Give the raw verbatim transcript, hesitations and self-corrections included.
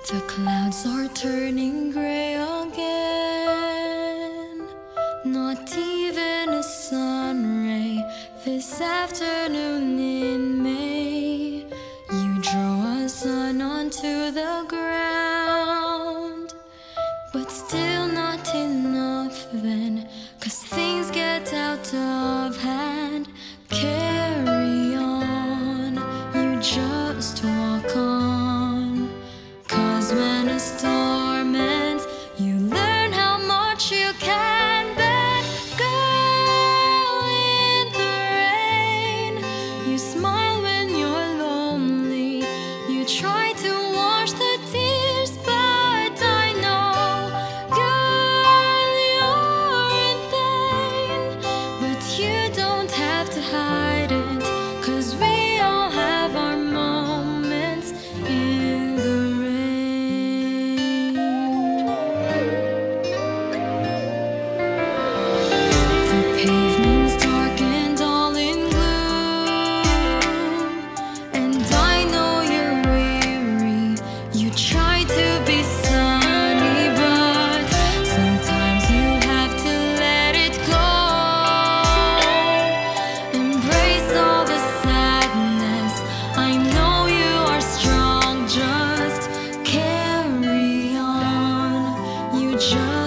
The clouds are turning gray again. Not even a sun ray this afternoon in May. You draw a sun onto the ground, but still not enough then, 'cause things get out of hand. Carry on, you just walk on, 'cause when a storm ends, you learn how much you can bear. Girl in the rain, you smile when you're lonely. You try to wash the tears, but I know, girl, you're in pain. But you don't have to hide it, 'cause we all have our moments in the rain. The pavement's dark and all in gloom, and I know you're weary. You try to be sunny, but sometimes you have to let it go. Embrace all the sadness. I know you are strong, just carry on. You just